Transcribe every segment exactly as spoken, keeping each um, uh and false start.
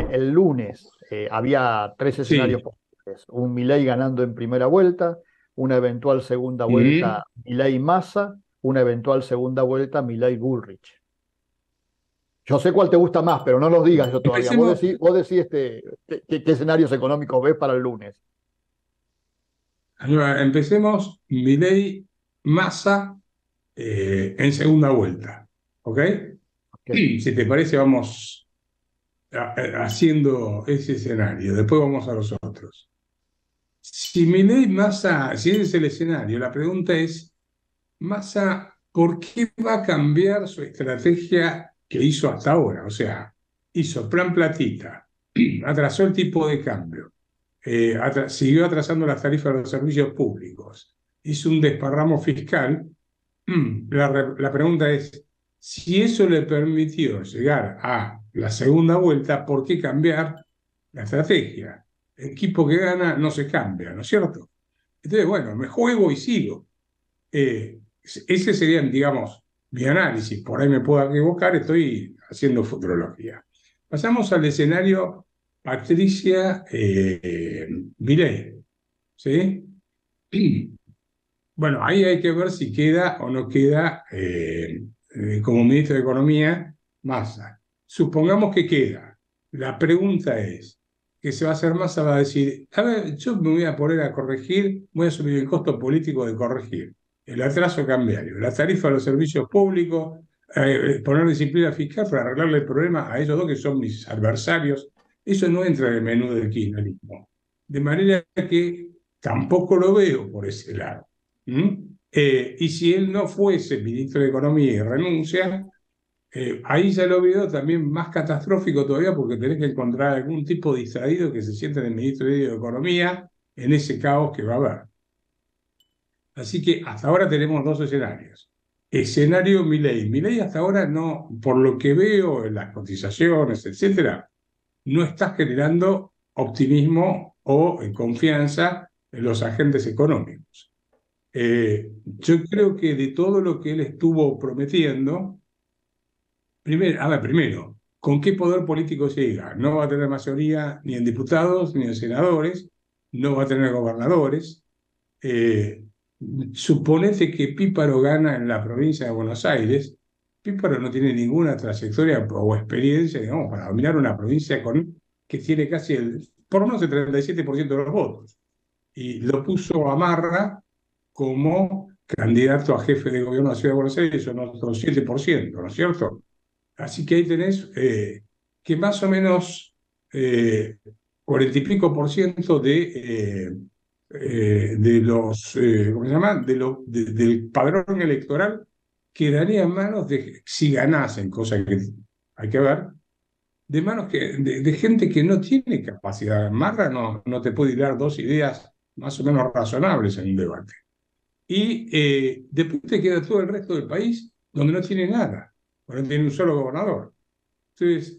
el lunes eh, había tres escenarios Sí. posibles. Un Milei ganando en primera vuelta, una eventual segunda Mm. vuelta Milei-Massa, una eventual segunda vuelta Milei-Bullrich. Yo sé cuál te gusta más, pero no nos digas eso todavía. Vos Empecemos. decís, vos decís este, qué, qué- qué escenarios económicos ves para el lunes. Ahora, Empecemos Milei Massa eh, en segunda vuelta. ¿Ok? Ok. Si te parece, vamos a- a- haciendo ese escenario. Después vamos a los otros. Si Milei Massa, si ese es el escenario, la pregunta es, Massa, ¿por qué va a cambiar su estrategia que hizo hasta ahora? O sea, hizo plan platita, atrasó el tipo de cambio, eh, atra- siguió atrasando las tarifas de los servicios públicos, hizo un desparramo fiscal. Mm, La, re- la pregunta es, si eso le permitió llegar a la segunda vuelta, ¿por qué cambiar la estrategia? El equipo que gana no se cambia, ¿no es cierto? Entonces, bueno, me juego y sigo. Eh, ese sería, digamos, mi análisis. Por ahí me puedo equivocar, estoy haciendo futurología. Pasamos al escenario Patricia eh, Milei, ¿sí? Bueno, ahí hay que ver si queda o no queda eh, eh, como ministro de Economía Massa. Supongamos que queda. La pregunta es, ¿qué se va a hacer? Massa va a decir, a ver, yo me voy a poner a corregir, voy a asumir el costo político de corregir el atraso cambiario, la tarifa de los servicios públicos, eh, poner disciplina fiscal para arreglarle el problema a ellos dos que son mis adversarios. Eso no entra en el menú del kirchnerismo. De manera que tampoco lo veo por ese lado. ¿Mm? Eh, y si él no fuese ministro de Economía y renuncia, eh, ahí ya lo veo también más catastrófico todavía porque tenés que encontrar algún tipo de distraído que se sienta en el Ministerio de Economía en ese caos que va a haber. Así que hasta ahora tenemos dos escenarios. Escenario Milei. Milei hasta ahora no, por lo que veo en las cotizaciones, etcétera, no está generando optimismo o eh, confianza en los agentes económicos. Eh, yo creo que de todo lo que él estuvo prometiendo, primero, a ver, primero, ¿con qué poder político llega? No va a tener mayoría ni en diputados ni en senadores, no va a tener gobernadores. Eh, Suponete que Píparo gana en la provincia de Buenos Aires. Píparo no tiene ninguna trayectoria o experiencia, digamos, para dominar una provincia con, que tiene casi el, por lo menos el treinta y siete por ciento de los votos. Y lo puso a Marra como candidato a jefe de gobierno de la Ciudad de Buenos Aires, son otros siete por ciento, ¿no es cierto? Así que ahí tenés eh, que más o menos eh, cuarenta y pico por ciento de, eh, eh, de los, eh, ¿cómo se llama? De lo, de- del padrón electoral quedaría en manos de, si ganasen, cosa que hay que ver, de manos que, de, de gente que no tiene capacidad. Marra no, no te puede dar dos ideas más o menos razonables en un debate. Y eh, después te queda todo el resto del país donde no tiene nada, porque no tiene un solo gobernador. Entonces,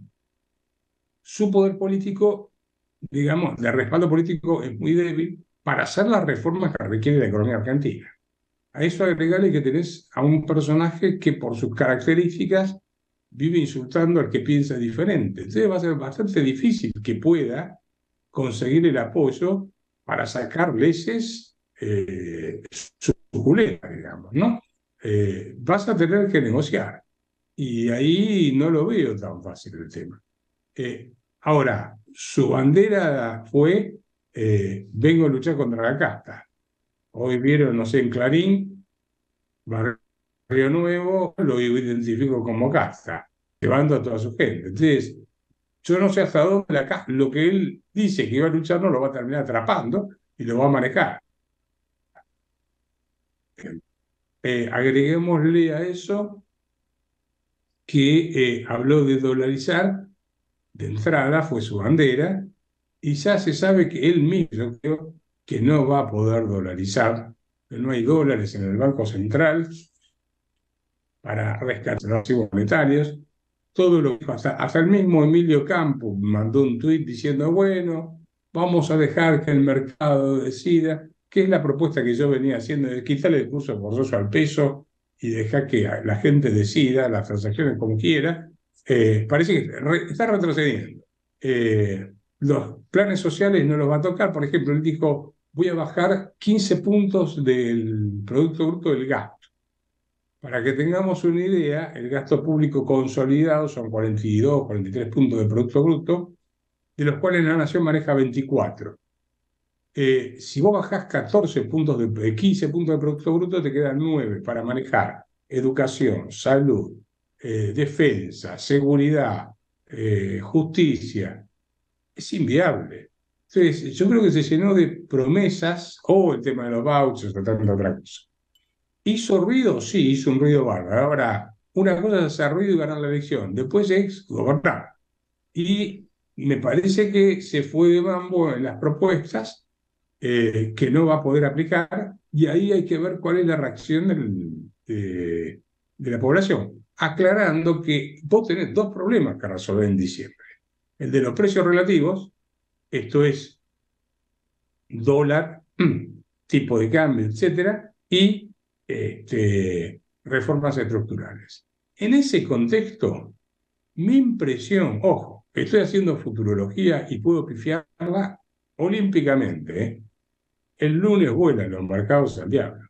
su poder político, digamos, de respaldo político es muy débil para hacer las reformas que requiere la economía argentina. A eso agregarle que tenés a un personaje que por sus características vive insultando al que piensa diferente. Entonces va a ser bastante difícil que pueda conseguir el apoyo para sacar leyes eh, suculentas, digamos, ¿no? Eh, vas a tener que negociar. Y ahí no lo veo tan fácil el tema. Eh, Ahora, su bandera fue, eh, vengo a luchar contra la casta. Hoy vieron, no sé, en Clarín, Barrio Nuevo, lo identifico como casta, llevando a toda su gente. Entonces, yo no sé hasta dónde la casta, lo que él dice que iba a luchar no lo va a terminar atrapando y lo va a manejar. Eh, agreguémosle a eso que eh, habló de dolarizar, de entrada fue su bandera, y ya se sabe que él mismo, yo creo, que no va a poder dolarizar, que no hay dólares en el Banco Central para rescatar los activos monetarios. Todo lo que pasa, hasta el mismo Emilio Campos mandó un tuit diciendo, bueno, vamos a dejar que el mercado decida, que es la propuesta que yo venía haciendo, de quitarle el curso forzoso al peso y dejar que la gente decida las transacciones como quiera. Eh, parece que re- está retrocediendo. eh, los planes sociales no los va a tocar. Por ejemplo, él dijo, voy a bajar quince puntos del Producto Bruto del gasto. Para que tengamos una idea, el gasto público consolidado son cuarenta y dos, cuarenta y tres puntos de Producto Bruto, de los cuales la Nación maneja veinticuatro. Eh, si vos bajás catorce puntos de, quince puntos de Producto Bruto, te quedan nueve para manejar educación, salud, eh, defensa, seguridad, eh, justicia. Es inviable. Entonces, yo creo que se llenó de promesas, o el tema de los vouchers, o tanta otra cosa. ¿Hizo ruido? Sí, hizo un ruido bárbaro. Ahora, una cosa es hacer ruido y ganar la elección, después es gobernar. Y me parece que se fue de mambo en las propuestas eh, que no va a poder aplicar, y ahí hay que ver cuál es la reacción del, eh, de la población. Aclarando que vos tenés dos problemas que resolver en diciembre. El de los precios relativos, esto es dólar, tipo de cambio, etcétera, y este, reformas estructurales. En ese contexto, mi impresión, ojo, estoy haciendo futurología y puedo pifiarla olímpicamente, ¿eh? El lunes vuelan los mercados al diablo,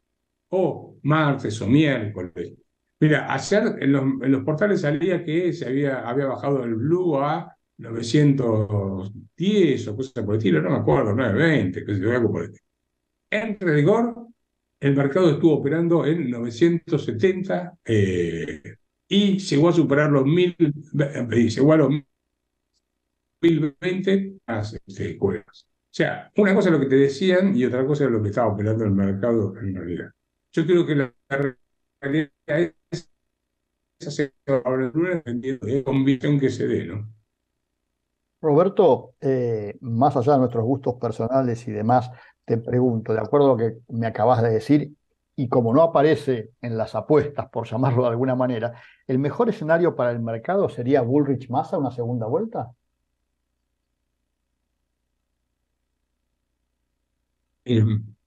o martes o miércoles. Mira, ayer en los, en los portales salía que se había, había bajado el blue a novecientos diez o cosas por el estilo, no me acuerdo, novecientos veinte, qué sé yo, algo por el estilo. En rigor, el mercado estuvo operando en novecientos setenta eh, y llegó a superar los mil, llegó a los mil veinte este, juegos. O sea, una cosa es lo que te decían y otra cosa es lo que estaba operando el mercado en realidad. Yo creo que la realidad es hacer ahora el lunes dependiendo de la convicción que se dé, ¿no? Roberto, eh, más allá de nuestros gustos personales y demás, te pregunto, de acuerdo a lo que me acabas de decir, y como no aparece en las apuestas, por llamarlo de alguna manera, ¿el mejor escenario para el mercado sería Bullrich Massa una segunda vuelta? Eh,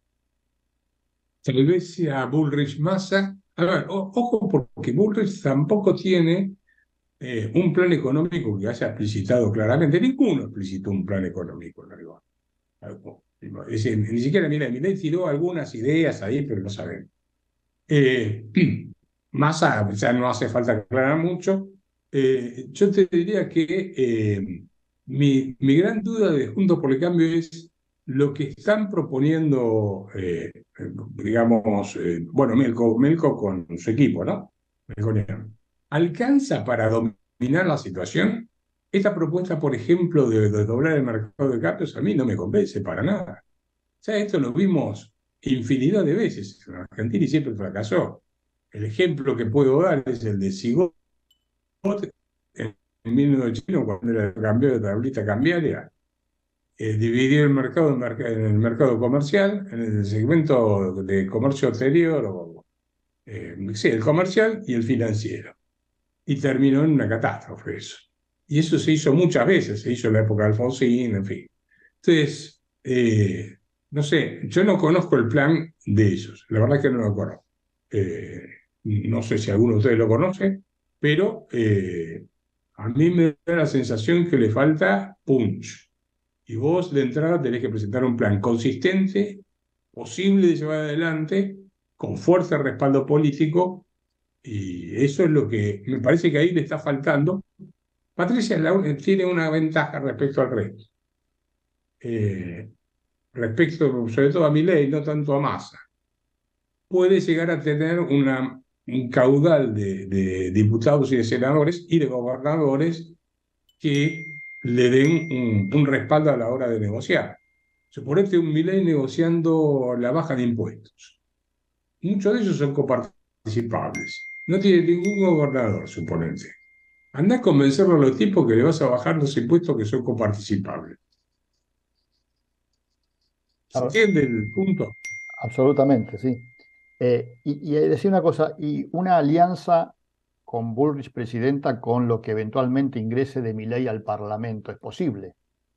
Tal vez sea Bullrich Massa. A ver, o- ojo, porque Bullrich tampoco tiene eh, un plan económico que haya explicitado claramente. Ninguno explicitó un plan económico, en realidad. Algo. Es decir, ni siquiera, mira, Milei tiró algunas ideas ahí, pero no sabemos. Eh, Massa, ya no hace falta aclarar mucho. Eh, yo te diría que eh, mi, mi gran duda de Juntos por el Cambio es lo que están proponiendo, eh, digamos, eh, bueno, Melco, Melco con su equipo, ¿no? Melconiano. ¿Alcanza para dominar la situación? Esta propuesta, por ejemplo, de desdoblar el mercado de cambios, a mí no me convence para nada. Ya esto lo vimos infinidad de veces en Argentina y siempre fracasó. El ejemplo que puedo dar es el de Sigot en mil novecientos ochenta, cuando era el cambio de tablita cambiaria. Eh, dividió el mercado en, merc en, el mercado comercial, en el segmento de comercio exterior, o, eh, sí, el comercial y el financiero. Y terminó en una catástrofe eso. Y eso se hizo muchas veces, se hizo en la época de Alfonsín, en fin. Entonces, eh, no sé, yo no conozco el plan de ellos, la verdad es que no lo conozco. Eh, no sé si alguno de ustedes lo conoce, pero eh, a mí me da la sensación que le falta punch. Y vos de entrada tenés que presentar un plan consistente, posible de llevar adelante, con fuerte respaldo político, y eso es lo que me parece que ahí le está faltando. Patricia tiene una ventaja respecto al resto. Eh, Respecto sobre todo a Milei, no tanto a Massa, puede llegar a tener una, un caudal de, de diputados y de senadores y de gobernadores que le den un, un respaldo a la hora de negociar. Suponete un Milei negociando la baja de impuestos. Muchos de ellos son coparticipables. No tiene ningún gobernador, suponente. Andá a convencerlo a los tipos que le vas a bajar los impuestos que son coparticipables. ¿Se A- entiende el punto? Absolutamente, sí. Eh, y, y decía una cosa, y una alianza con Bullrich presidenta con lo que eventualmente ingrese de Milei al Parlamento, ¿es posible?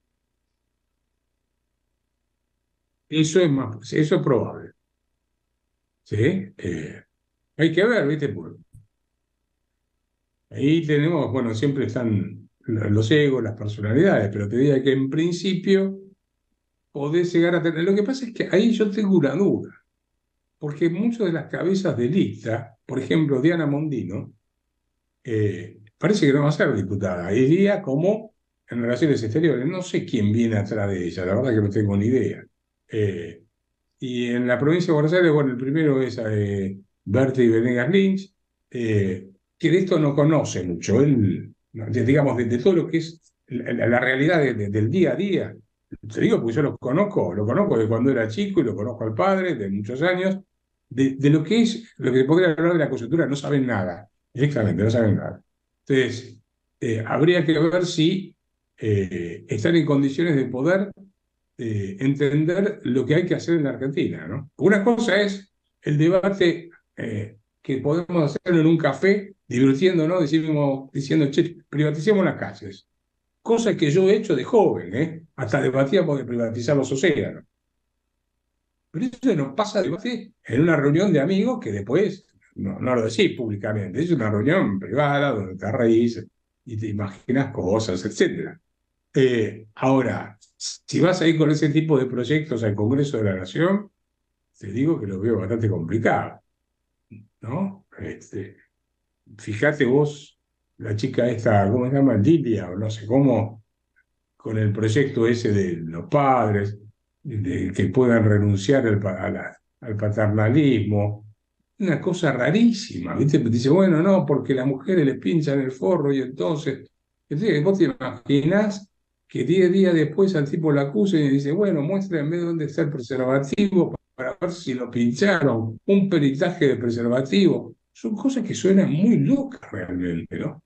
Eso es más, eso es probable. ¿Sí? Eh, hay que ver, ¿viste? Porque ahí tenemos, bueno, siempre están los egos, las personalidades, pero te diría que en principio podés llegar a tener. Lo que pasa es que ahí yo tengo una duda, porque muchas de las cabezas de lista, por ejemplo, Diana Mondino, eh, parece que no va a ser diputada, iría como en Relaciones Exteriores. No sé quién viene atrás de ella, la verdad que no tengo ni idea. Eh, y en la provincia de Buenos Aires, bueno, el primero es eh, Bertie Venegas Lynch, eh, que de esto no conoce mucho, él, no, de- digamos, de, de todo lo que es la, la- la realidad de- de- del día a día. Te digo porque yo lo conozco, lo conozco de cuando era chico y lo conozco al padre de muchos años, de, de lo que es, lo que podría hablar de la coyuntura, no saben nada, directamente, no saben nada. Entonces, eh, habría que ver si eh, están en condiciones de poder eh, entender lo que hay que hacer en la Argentina, ¿no? Una cosa es el debate eh, que podemos hacerlo en un café, divirtiéndonos, diciendo, diciendo, che, privaticemos las calles. Cosa que yo he hecho de joven, ¿eh? Hasta debatíamos de privatizar los océanos. Pero eso nos pasa de debate en una reunión de amigos que después no, no lo decís públicamente, es una reunión privada donde te reís y te imaginas cosas, etcétera. Eh, ahora, si vas a ir con ese tipo de proyectos al Congreso de la Nación, te digo que lo veo bastante complicado, ¿no? Este, fíjate vos, la chica esta, ¿cómo se llama? Lilia, o no sé cómo, con el proyecto ese de los padres, de que puedan renunciar al, pa- a la- al paternalismo, una cosa rarísima, ¿viste? Dice, bueno, no, porque las mujeres le pinchan el forro y entonces, entonces vos te imaginás que diez días después al tipo lo acusen y dice, bueno, muéstrame dónde está el preservativo para ver si lo pincharon, un peritaje de preservativo. Son cosas que suenan muy locas realmente, ¿no?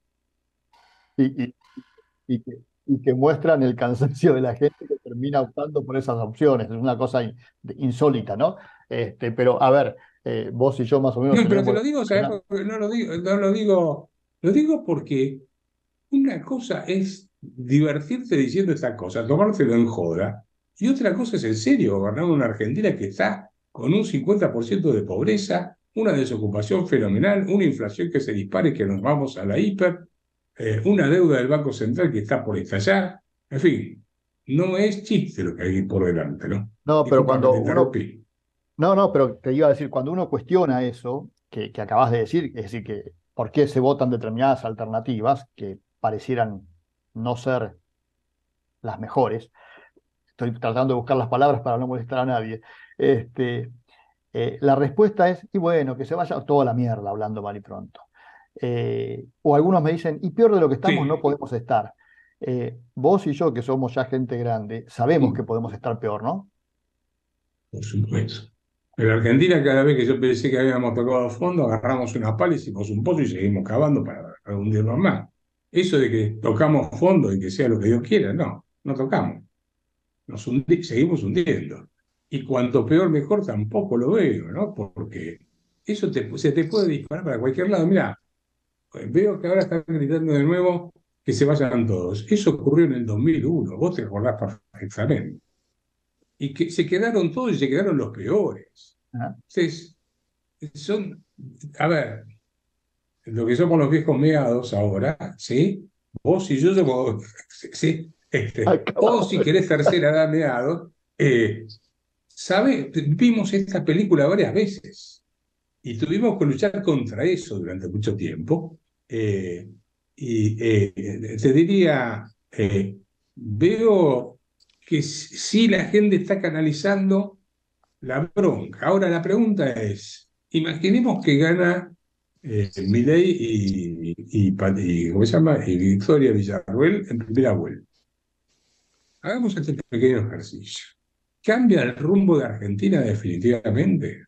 Y, y, y que, y que muestran el cansancio de la gente que termina optando por esas opciones. Es una cosa in- insólita, ¿no? Este, pero a ver, eh, vos y yo más o menos No, pero te tenemos lo digo, ¿sabes? la... Porque no lo digo, no lo digo, lo digo porque una cosa es divertirte diciendo estas cosas, tomártelo en joda, y otra cosa es en serio gobernar una Argentina que está con un cincuenta por ciento de pobreza, una desocupación fenomenal, una inflación que se dispare, que nos vamos a la hiper, eh, una deuda del Banco Central que está por estallar, en fin, no es chiste lo que hay por delante, ¿no? No, pero Disculpa que te cuando uno... interrumpí. No, no, pero te iba a decir, cuando uno cuestiona eso que, que acabas de decir, es decir, que por qué se votan determinadas alternativas que parecieran no ser las mejores, estoy tratando de buscar las palabras para no molestar a nadie, este, eh, la respuesta es, y bueno, que se vaya toda la mierda, hablando mal y pronto. Eh, o algunos me dicen, y peor de lo que estamos no Sí, podemos estar. Eh, vos y yo, que somos ya gente grande, sabemos que podemos estar peor, ¿no? por supuesto. En Argentina, cada vez que yo pensé que habíamos tocado fondo, agarramos una pala, hicimos un pozo y seguimos cavando para, para hundirnos más. Eso de que tocamos fondo y que sea lo que Dios quiera, no, no tocamos. Nos hundi- seguimos hundiendo. Y cuanto peor, mejor tampoco lo veo, ¿no? Porque eso te- se te puede disparar para cualquier lado. Mira, veo que ahora están gritando de nuevo que se vayan todos. Eso ocurrió en el dos mil uno, vos te acordás perfectamente. Y que se quedaron todos y se quedaron los peores. Ajá. Entonces, son, a ver, lo que somos los viejos meados ahora, ¿sí? Vos y yo somos, ¿sí? Este, o Acabamos si de- querés tercera edad meados, eh, ¿sabe? Vimos esta película varias veces y tuvimos que luchar contra eso durante mucho tiempo. Eh, y eh, te diría, eh, veo que sí la gente está canalizando la bronca. Ahora la pregunta es, imaginemos que gana eh, Milei y, y, Pa- y- ¿cómo se llama? Y Victoria Villarruel en primera vuelta. Hagamos este pequeño ejercicio. ¿Cambia el rumbo de Argentina definitivamente?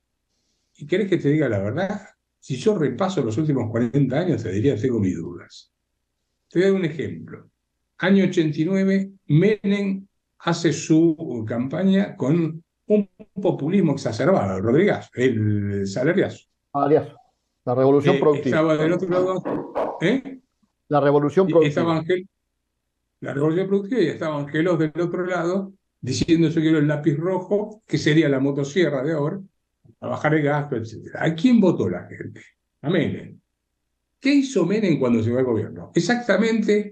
¿Y querés que te diga la verdad? Si yo repaso los últimos cuarenta años, te diría, tengo mis dudas. Te voy a dar un ejemplo. Año ochenta y nueve, Menem hace su campaña con un populismo exacerbado, Rodríguez, el salariazo. Alias, la revolución Eh, productiva. estaba del otro lado, ¿eh? La revolución Estaba productiva. Ángel, la revolución productiva, y estaba Angelos del otro lado, diciendo yo quiero el lápiz rojo, que sería la motosierra de ahora, a bajar el gasto, etcétera. ¿A quién votó la gente? A Menem. ¿Qué hizo Menem cuando llegó al gobierno? Exactamente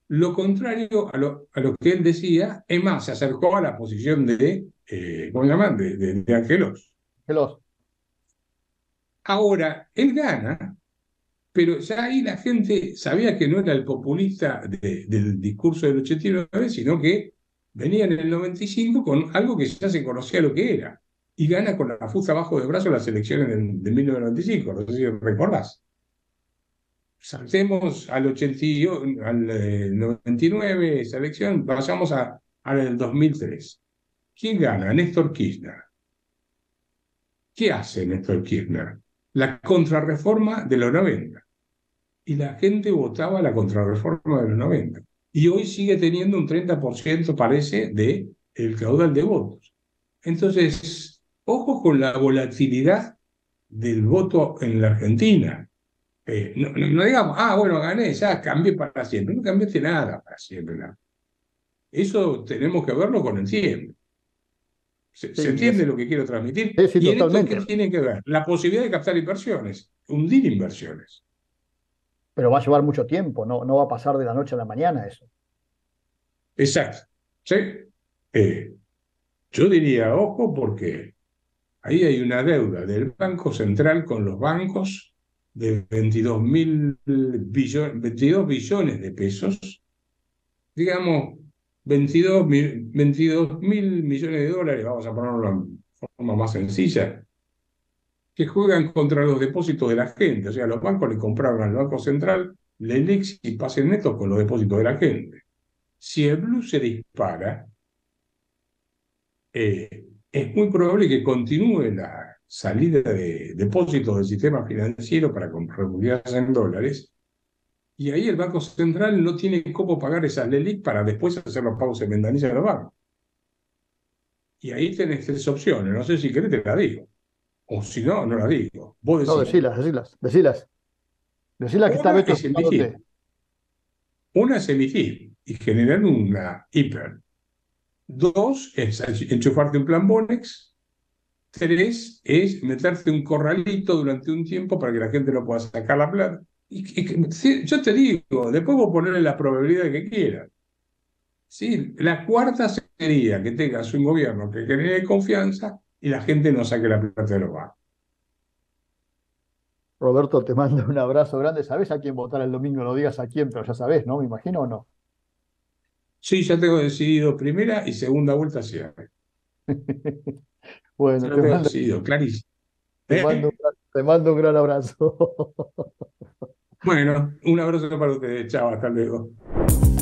lo contrario a lo, a lo que él decía. Es más, se acercó a la posición de, eh, ¿cómo se llaman? De, de, de Angelos. Veloz. Ahora, él gana, pero ya ahí la gente sabía que no era el populista de, del discurso del ochenta y nueve, sino que venía en el noventa y cinco con algo que ya se conocía lo que era. Y gana con la fusta abajo del brazo las elecciones de, de mil novecientos noventa y cinco, no sé si recordás. Saltemos al, ochenta y ocho, al eh, noventa y nueve, esa elección, pasamos a, al dos mil tres. ¿Quién gana? Néstor Kirchner. ¿Qué hace Néstor Kirchner? La contrarreforma de los noventa. Y la gente votaba la contrarreforma de los noventa. Y hoy sigue teniendo un treinta por ciento, parece, de el caudal de votos. Entonces, ojo con la volatilidad del voto en la Argentina. Eh, no, no, no digamos, ah, bueno, gané, ya cambié para siempre. No cambiaste nada para siempre. Nada. Eso tenemos que verlo con el tiempo. ¿Se, se Sí, entiende es, lo que quiero transmitir? sí, sí, ¿Y en esto totalmente. qué tiene que ver? La posibilidad de captar inversiones, hundir inversiones. Pero va a llevar mucho tiempo, no, no va a pasar de la noche a la mañana eso. Exacto. ¿Sí? Eh, yo diría, ojo, porque ahí hay una deuda del Banco Central con los bancos de veintidós mil billones, veintidós billones de pesos, digamos, veintidós mil, veintidós mil millones de dólares, vamos a ponerlo en forma más sencilla, que juegan contra los depósitos de la gente. O sea, los bancos le compraron al Banco Central Lelix y pasen netos con los depósitos de la gente. Si el blue se dispara, eh, es muy probable que continúe la salida de depósitos del sistema financiero para refugiarse en dólares, y ahí el Banco Central no tiene cómo pagar esas LELIC para después hacer los pagos en ventanilla de los bancos. Y ahí tenés tres opciones, no sé si querés te la digo, o si no, no la digo. Vos No, decís, decilas, decilas, decilas. Decilas que está una Beto es emitir, escuchándote. una es emitir y generar una hiper. Dos es enchufarte un plan Bonex. Tres es meterte un corralito durante un tiempo para que la gente no pueda sacar la plata. Y, y, sí, yo te digo, después vos ponerle la probabilidad que quieras. Sí, la cuarta sería que tengas un gobierno que genere confianza y la gente no saque la plata de los bancos. Roberto, te mando un abrazo grande. ¿Sabés a quién votar el domingo? No digas a quién, pero ya sabés, ¿no? Me imagino o no. Sí, ya tengo decidido primera y segunda vuelta siempre. Ya Bueno, lo te tengo mando, decidido, clarísimo. te mando, un ¿Eh? gran- te mando un gran abrazo. Bueno, un abrazo para ustedes. Chao, hasta luego.